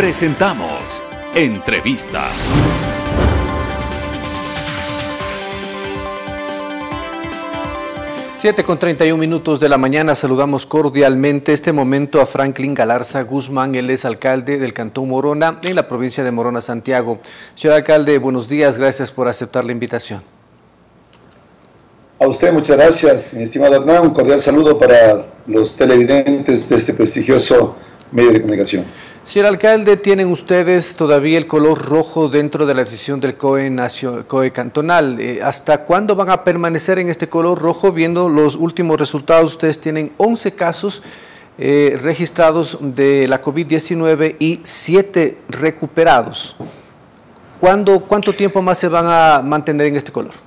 Presentamos Entrevista. 7:31 de la mañana, saludamos cordialmente este momento a Franklin Galarza Guzmán. Él es alcalde del Cantón Morona en la provincia de Morona, Santiago. Señor alcalde, buenos días, gracias por aceptar la invitación. A usted muchas gracias, mi estimado Hernán. Un cordial saludo para los televidentes de este prestigioso medio de comunicación. Señor alcalde, ¿tienen ustedes todavía el color rojo dentro de la decisión del COE cantonal? ¿Hasta cuándo van a permanecer en este color rojo? Viendo los últimos resultados, ustedes tienen 11 casos registrados de la COVID-19 y 7 recuperados. ¿Cuánto tiempo más se van a mantener en este color?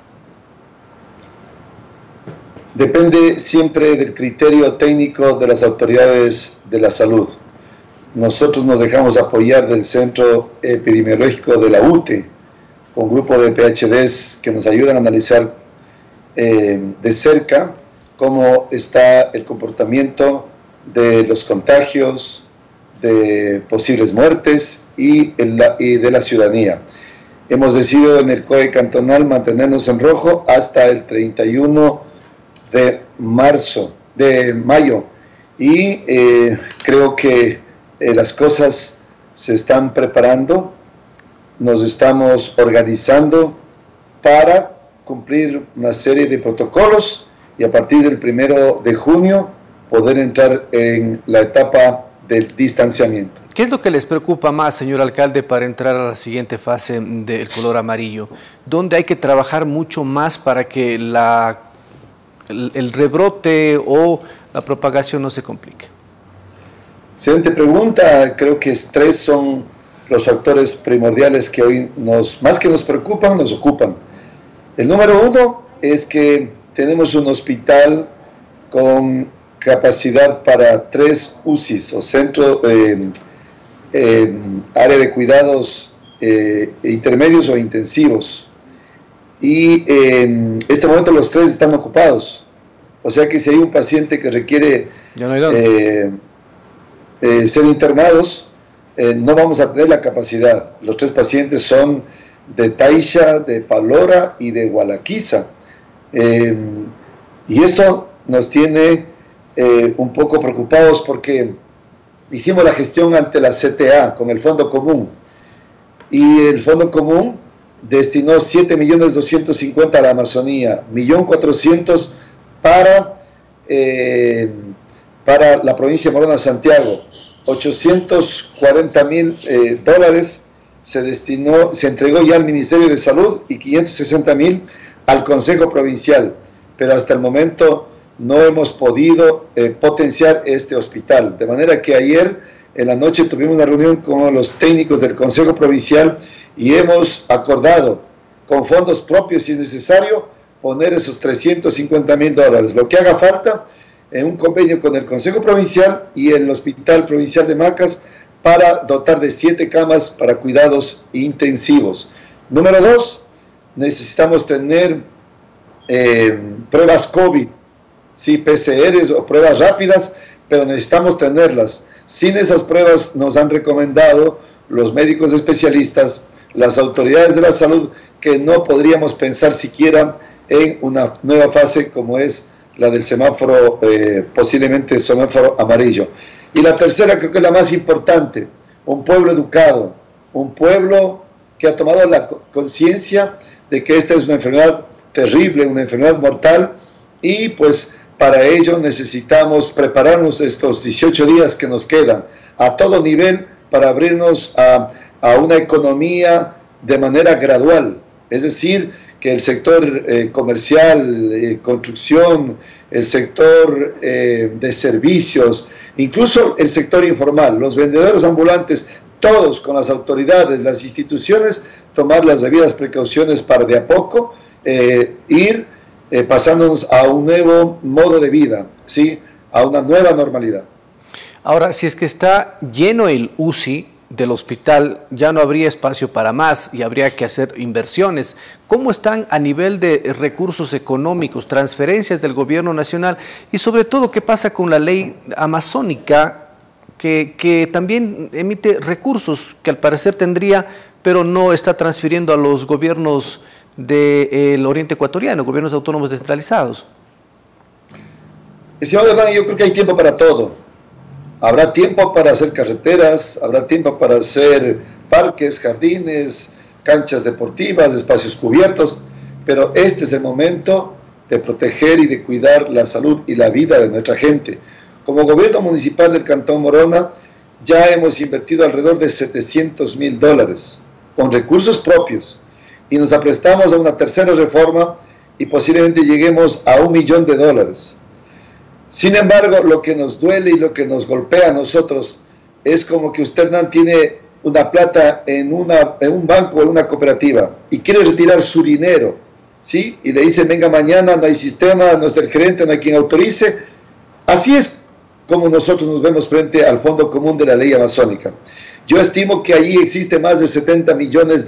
Depende siempre del criterio técnico de las autoridades de la salud. Nosotros nos dejamos apoyar del Centro Epidemiológico de la UTE, con un grupo de PhDs que nos ayudan a analizar de cerca cómo está el comportamiento de los contagios, de posibles muertes y de la ciudadanía. Hemos decidido en el COE cantonal mantenernos en rojo hasta el 31 de mayo, y creo que las cosas se están preparando, nos estamos organizando para cumplir una serie de protocolos y a partir del 1 de junio poder entrar en la etapa del distanciamiento. ¿Qué es lo que les preocupa más, señor alcalde, para entrar a la siguiente fase del color amarillo? ¿Dónde hay que trabajar mucho más para que el rebrote o la propagación no se complique? Excelente pregunta. Creo que 3 son los factores primordiales que hoy más que nos preocupan, nos ocupan. El número 1 es que tenemos un hospital con capacidad para 3 UCIs o centro área de cuidados intermedios o intensivos, y en este momento los 3 están ocupados. O sea que si hay un paciente que requiere ya no hay ser internados, no vamos a tener la capacidad. Los 3 pacientes son de Taisha, de Palora y de Gualaquiza, y esto nos tiene un poco preocupados porque hicimos la gestión ante la CTA con el Fondo Común, y el Fondo Común destinó 7.250.000 a la Amazonía, 1.400.000 para la provincia de Morona, Santiago. 840.000 dólares se entregó ya al Ministerio de Salud y 560.000 al Consejo Provincial, pero hasta el momento no hemos podido potenciar este hospital, de manera que ayer en la noche tuvimos una reunión con los técnicos del Consejo Provincial y hemos acordado con fondos propios, si es necesario, poner esos 350.000 dólares, lo que haga falta, en un convenio con el Consejo Provincial y el Hospital Provincial de Macas para dotar de 7 camas para cuidados intensivos. Número 2, necesitamos tener pruebas COVID, sí, PCRs o pruebas rápidas, pero necesitamos tenerlas. Sin esas pruebas nos han recomendado los médicos especialistas, las autoridades de la salud, que no podríamos pensar siquiera en una nueva fase como es la del semáforo, posiblemente semáforo amarillo. Y la tercera, creo que es la más importante: un pueblo educado, un pueblo que ha tomado la conciencia de que esta es una enfermedad terrible, una enfermedad mortal, y pues para ello necesitamos prepararnos estos 18 días que nos quedan a todo nivel para abrirnos a una economía de manera gradual, es decir, que el sector comercial, construcción, el sector de servicios, incluso el sector informal, los vendedores ambulantes, todos con las autoridades, las instituciones, tomar las debidas precauciones para de a poco ir pasándonos a un nuevo modo de vida, ¿sí? A una nueva normalidad. Ahora, si es que está lleno el UCI del hospital, ya no habría espacio para más y habría que hacer inversiones. ¿Cómo están a nivel de recursos económicos, transferencias del gobierno nacional? Y sobre todo, ¿qué pasa con la ley amazónica que también emite recursos que al parecer tendría, pero no está transfiriendo a los gobiernos del oriente ecuatoriano, gobiernos autónomos descentralizados. Estimado Hernán, yo creo que hay tiempo para todo. Habrá tiempo para hacer carreteras, habrá tiempo para hacer parques, jardines, canchas deportivas, espacios cubiertos, pero este es el momento de proteger y de cuidar la salud y la vida de nuestra gente. Como gobierno municipal del Cantón Morona, ya hemos invertido alrededor de $700.000 con recursos propios y nos aprestamos a una tercera reforma y posiblemente lleguemos a $1 millón. Sin embargo, lo que nos duele y lo que nos golpea a nosotros es como que usted, Hernán, tiene una plata en un banco o en una cooperativa y quiere retirar su dinero, ¿sí? Y le dicen, venga mañana, no hay sistema, no está el gerente, no hay quien autorice. Así es como nosotros nos vemos frente al Fondo Común de la Ley Amazónica. Yo estimo que allí existe más de $70 millones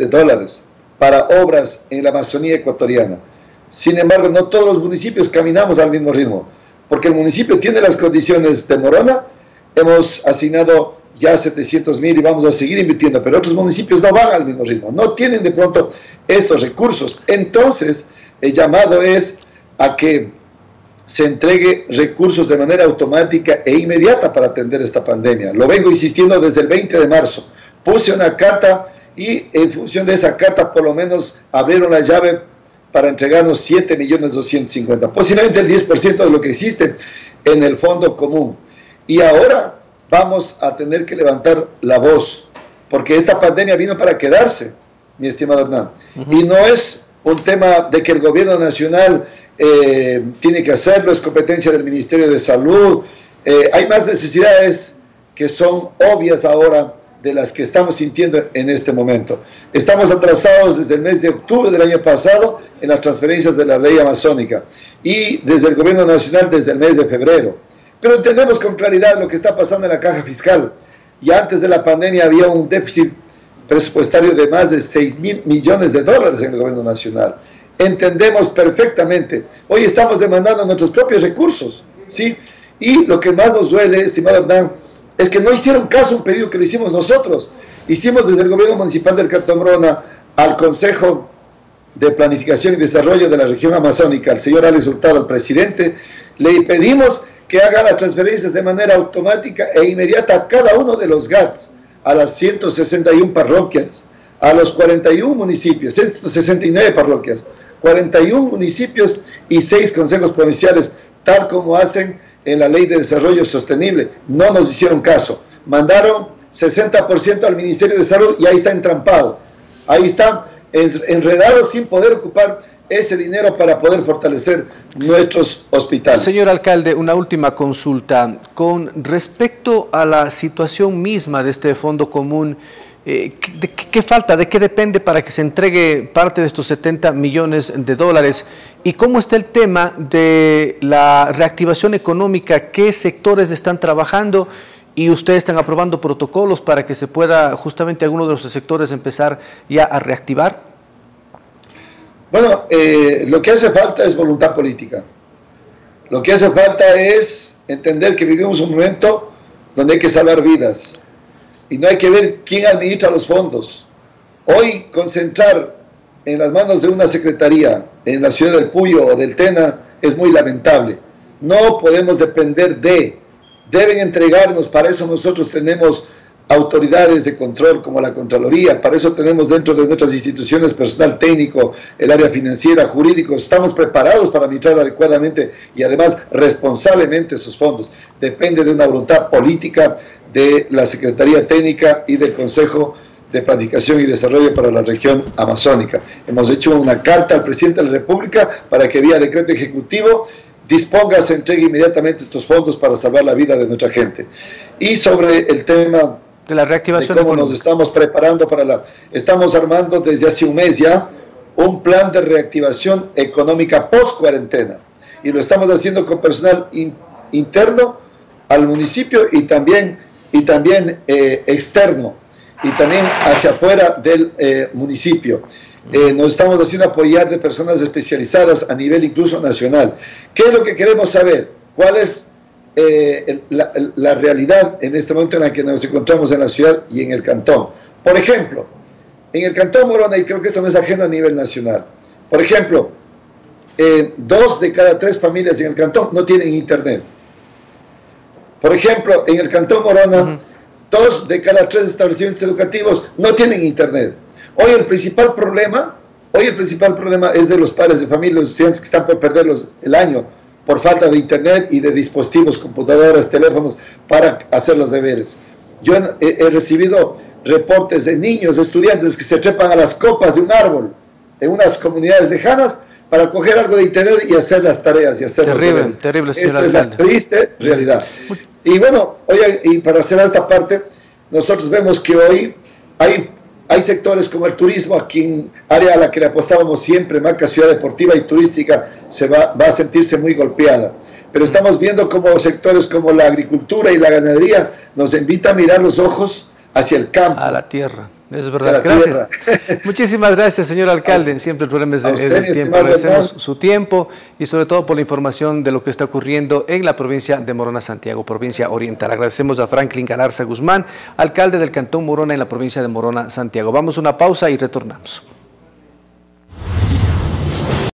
para obras en la Amazonía ecuatoriana. Sin embargo, no todos los municipios caminamos al mismo ritmo, porque el municipio tiene las condiciones de Morona. Hemos asignado ya $700.000 y vamos a seguir invirtiendo, pero otros municipios no van al mismo ritmo, no tienen de pronto estos recursos. Entonces, el llamado es a que se entregue recursos de manera automática e inmediata para atender esta pandemia. Lo vengo insistiendo desde el 20 de marzo. Puse una carta y en función de esa carta por lo menos abrieron la llave para entregarnos 7.250.000, posiblemente el 10% de lo que existe en el Fondo Común. Y ahora vamos a tener que levantar la voz, porque esta pandemia vino para quedarse, mi estimado Hernán. Y no es un tema de que el gobierno nacional tiene que hacerlo, es competencia del Ministerio de Salud. Hay más necesidades que son obvias ahora de las que estamos sintiendo en este momento. Estamos atrasados desde el mes de octubre del año pasado en las transferencias de la ley amazónica y desde el gobierno nacional desde el mes de febrero. Pero entendemos con claridad lo que está pasando en la caja fiscal. Y antes de la pandemia había un déficit presupuestario de más de $6.000 millones en el gobierno nacional. Entendemos perfectamente. Hoy estamos demandando nuestros propios recursos, ¿sí? Y lo que más nos duele, estimado Hernán, es que no hicieron caso a un pedido que lo hicimos nosotros. Hicimos desde el gobierno municipal del Cantón Morona al Consejo de Planificación y Desarrollo de la región amazónica, al señor Alex Hurtado, al presidente, le pedimos que haga las transferencias de manera automática e inmediata a cada uno de los GATS, a las 161 parroquias, a los 41 municipios, 169 parroquias, 41 municipios y 6 consejos provinciales, tal como hacen en la Ley de Desarrollo Sostenible. No nos hicieron caso. Mandaron 60% al Ministerio de Salud y ahí está entrampado. Ahí está enredado sin poder ocupar ese dinero para poder fortalecer nuestros hospitales. Señor alcalde, una última consulta. Con respecto a la situación misma de este fondo común, ¿qué falta? ¿De qué depende para que se entregue parte de estos $70 millones? ¿Y cómo está el tema de la reactivación económica? ¿Qué sectores están trabajando? ¿Y ustedes están aprobando protocolos para que se pueda justamente alguno de los sectores empezar ya a reactivar? Bueno, lo que hace falta es voluntad política. Lo que hace falta es entender que vivimos un momento donde hay que salvar vidas. Y no hay que ver quién administra los fondos. Hoy concentrar en las manos de una secretaría en la ciudad del Puyo o del Tena es muy lamentable. No podemos depender deben entregarnos, para eso nosotros tenemos autoridades de control como la Contraloría, para eso tenemos dentro de nuestras instituciones personal técnico, el área financiera, jurídico, estamos preparados para administrar adecuadamente y además responsablemente esos fondos. Depende de una voluntad política de la Secretaría Técnica y del Consejo de Planificación y Desarrollo para la región amazónica. Hemos hecho una carta al presidente de la República para que vía decreto ejecutivo disponga, se entregue inmediatamente estos fondos para salvar la vida de nuestra gente. Y sobre el tema de la reactivación de cómo nos estamos preparando estamos armando desde hace un mes ya un plan de reactivación económica post-cuarentena y lo estamos haciendo con personal interno al municipio y también externo y también hacia afuera del municipio. Nos estamos haciendo apoyar de personas especializadas a nivel incluso nacional. ¿Qué es lo que queremos saber? ¿Cuál es la realidad en este momento en la que nos encontramos en la ciudad y en el cantón. Por ejemplo, en el cantón Morona, y creo que esto no es ajeno a nivel nacional, por ejemplo, 2 de cada 3 familias en el cantón no tienen internet. Por ejemplo, en el cantón Morona, 2 de cada 3 establecimientos educativos no tienen internet. Hoy el principal problema es de los padres de familia, los estudiantes que están por perder el año por falta de internet y de dispositivos, computadoras, teléfonos para hacer los deberes. Yo he recibido reportes de niños, estudiantes que se trepan a las copas de un árbol en unas comunidades lejanas para coger algo de internet y hacer las tareas y hacer los deberes. Terrible, señor Esa alcalde. es la triste realidad. Y bueno, oye, y para cerrar esta parte, nosotros vemos que hoy hay sectores como el turismo, aquí en área a la que le apostábamos siempre, marca ciudad deportiva y turística, va a sentirse muy golpeada. Pero estamos viendo como sectores como la agricultura y la ganadería nos invitan a mirar los ojos hacia el campo. A la tierra, es verdad. Gracias. Muchísimas gracias, señor alcalde. Siempre el problema es del tiempo. Agradecemos su tiempo y sobre todo por la información de lo que está ocurriendo en la provincia de Morona, Santiago, provincia oriental. Agradecemos a Franklin Galarza Guzmán, alcalde del Cantón Morona en la provincia de Morona, Santiago. Vamos a una pausa y retornamos.